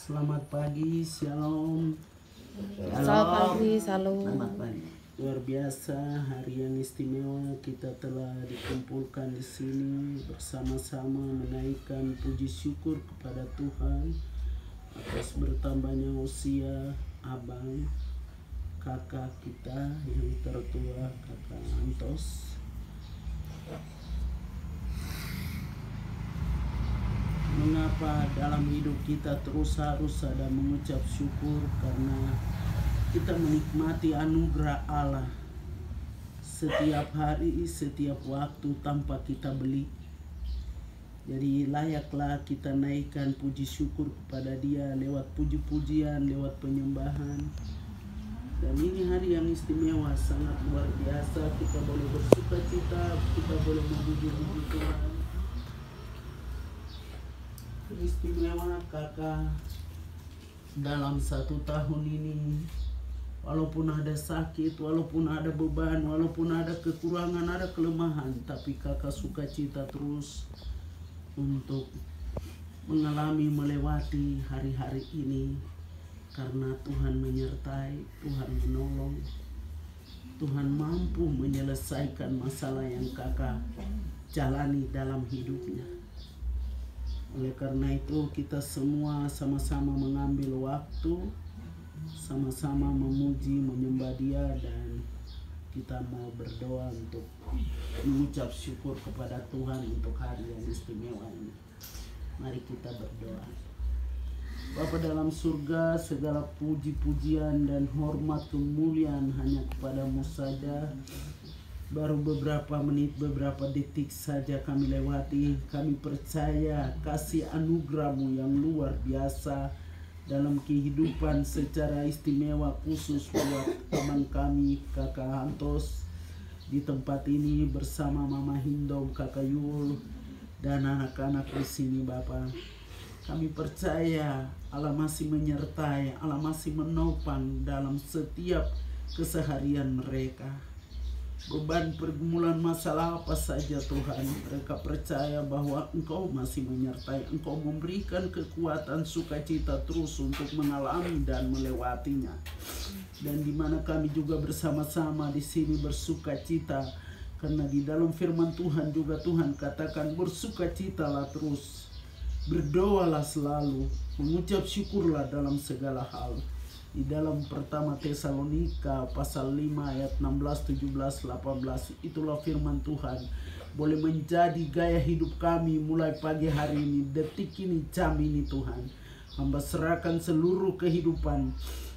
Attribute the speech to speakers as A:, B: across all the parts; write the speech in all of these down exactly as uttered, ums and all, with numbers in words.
A: Selamat pagi, shalom.
B: Selamat pagi, salam.
A: Selamat pagi. Luar biasa, hari yang istimewa kita telah dikumpulkan di sini bersama-sama menaikkan puji syukur kepada Tuhan atas bertambahnya usia abang kakak kita yang tertua, kakak Antos. Mengapa dalam hidup kita terus harus ada mengucap syukur? Karena kita menikmati anugerah Allah setiap hari, setiap waktu tanpa kita beli. Jadi layaklah kita naikkan puji syukur kepada Dia lewat puji-pujian, lewat penyembahan. Dan ini hari yang istimewa, sangat luar biasa. Kita boleh bersuka cita, kita boleh memuji-muji Tuhan. Istimewa kakak dalam satu tahun ini, walaupun ada sakit, walaupun ada beban, walaupun ada kekurangan, ada kelemahan, tapi kakak suka cita terus untuk mengalami, melewati hari-hari ini. Karena Tuhan menyertai, Tuhan menolong, Tuhan mampu menyelesaikan masalah yang kakak jalani dalam hidupnya. Oleh karena itu kita semua sama-sama mengambil waktu, sama-sama memuji, menyembah Dia, dan kita mau berdoa untuk mengucap syukur kepada Tuhan untuk hari yang istimewa ini. Mari kita berdoa. Bapa dalam surga, segala puji-pujian dan hormat kemuliaan hanya kepadamu saja. Baru beberapa menit, beberapa detik saja kami lewati. Kami percaya kasih anugerah-Mu yang luar biasa dalam kehidupan secara istimewa khusus buat teman kami, kakak Antos, di tempat ini bersama Mama Hindom, kakak Yul, dan anak-anak di sini Bapa. Kami percaya Allah masih menyertai, Allah masih menopang dalam setiap keseharian mereka. Beban, pergumulan, masalah apa saja Tuhan, mereka percaya bahwa Engkau masih menyertai, Engkau memberikan kekuatan, sukacita terus untuk mengalami dan melewatinya. Dan di mana kami juga bersama-sama di sini bersukacita, karena di dalam firman Tuhan juga Tuhan katakan bersukacitalah terus, berdoalah selalu, mengucap syukurlah dalam segala hal. Di dalam pertama Tesalonika pasal lima ayat enam belas, tujuh belas, delapan belas, itulah firman Tuhan boleh menjadi gaya hidup kami mulai pagi hari ini, detik ini, jam ini Tuhan. Hamba serahkan seluruh kehidupan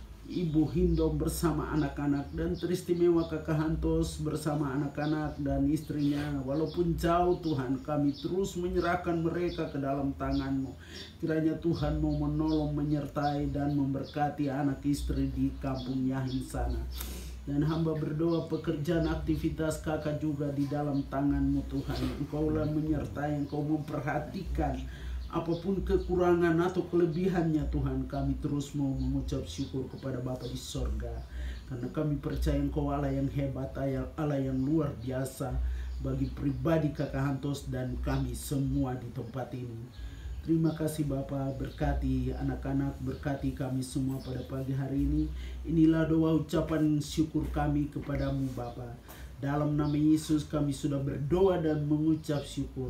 A: Ibu Hindom bersama anak-anak, dan teristimewa kakak Antos bersama anak-anak dan istrinya. Walaupun jauh Tuhan, kami terus menyerahkan mereka ke dalam tangan-Mu. Kiranya Tuhan mau menolong, menyertai, dan memberkati anak istri di kampung Yahin sana. Dan hamba berdoa pekerjaan aktivitas kakak juga di dalam tangan-Mu Tuhan. Engkaulah menyertai, Engkau memperhatikan apapun kekurangan atau kelebihannya Tuhan. Kami terus mau mengucap syukur kepada Bapa di sorga, karena kami percaya Engkau Allah yang hebat, Allah yang luar biasa bagi pribadi kakak Antos dan kami semua di tempat ini. Terima kasih Bapa, berkati anak-anak, berkati kami semua pada pagi hari ini. Inilah doa ucapan syukur kami kepadamu Bapa. Dalam nama Yesus kami sudah berdoa dan mengucap syukur.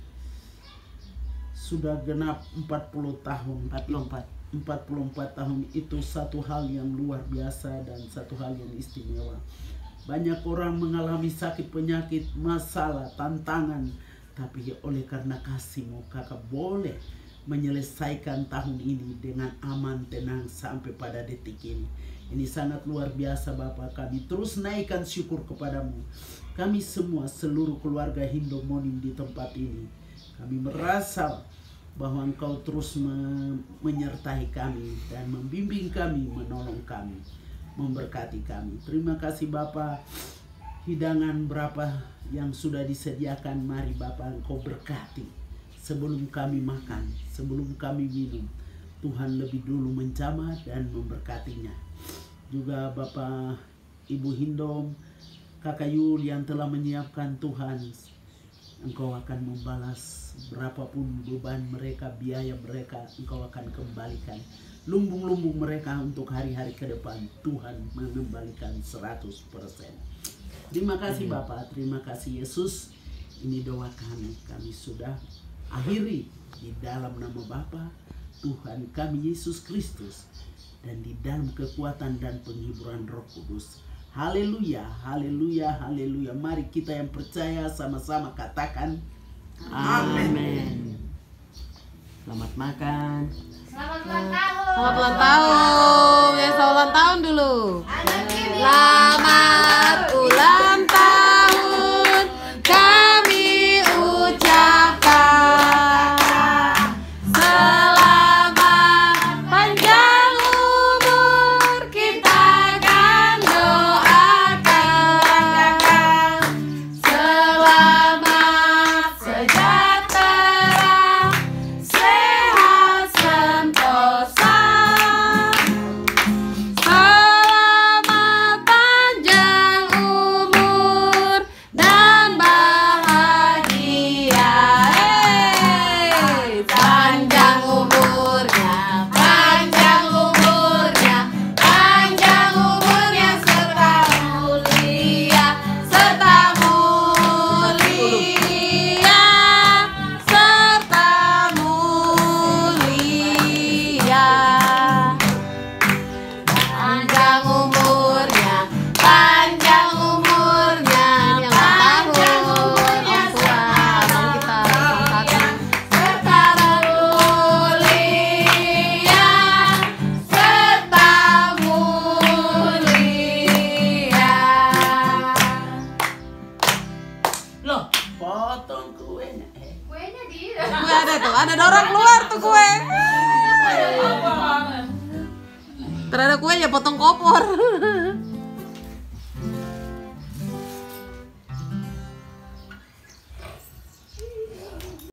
A: Sudah genap empat puluh tahun, empat puluh empat. empat puluh empat tahun itu satu hal yang luar biasa dan satu hal yang istimewa. Banyak orang mengalami sakit, penyakit, masalah, tantangan, tapi oleh karena kasih-Mu kakak boleh menyelesaikan tahun ini dengan aman, tenang sampai pada detik ini. Ini sangat luar biasa Bapa. Kami terus naikkan syukur kepadamu. Kami semua, seluruh keluarga Hindom Monim di tempat ini, kami merasa bahwa Engkau terus me menyertai kami dan membimbing kami, menolong kami, memberkati kami. Terima kasih Bapa. Hidangan berapa yang sudah disediakan, mari Bapa Engkau berkati. Sebelum kami makan, sebelum kami minum, Tuhan lebih dulu menjamah dan memberkatinya. Juga Bapa Ibu Hindom, kakak Yul yang telah menyiapkan Tuhan Engkau akan membalas berapapun beban mereka, biaya mereka, Engkau akan kembalikan. Lumbung-lumbung mereka untuk hari-hari ke depan, Tuhan mengembalikan seratus persen. Terima kasih Bapak, terima kasih Yesus. Ini doa kami, kami sudah akhiri di dalam nama Bapa, Tuhan kami Yesus Kristus, dan di dalam kekuatan dan penghiburan Roh Kudus. Haleluya, haleluya, haleluya. Mari kita yang percaya sama-sama katakan amin.
C: Selamat makan.
B: Selamat ulang tahun. Selamat ulang tahun. Ya, selamat ulang tahun dulu. Selamat ulang tahun kami ucapkan. Selamat panjang umur kita akan doakan. Selamat sejahtera, sehat sentosa. Selamat panjang umur dan bahagia. Hey, panjang umurnya, panjang umurnya, panjang umurnya serta mulia, serta mulia, serta mulia. Panjang umurnya, panjang umurnya, panjang umurnya serta kita serta mulia, serta mulia.
A: Loh, potong kuenya. Eh,
D: Kuenya di
B: Kue ada tuh, ada dorong keluar tuh kue. Terada kue ya potong kopor.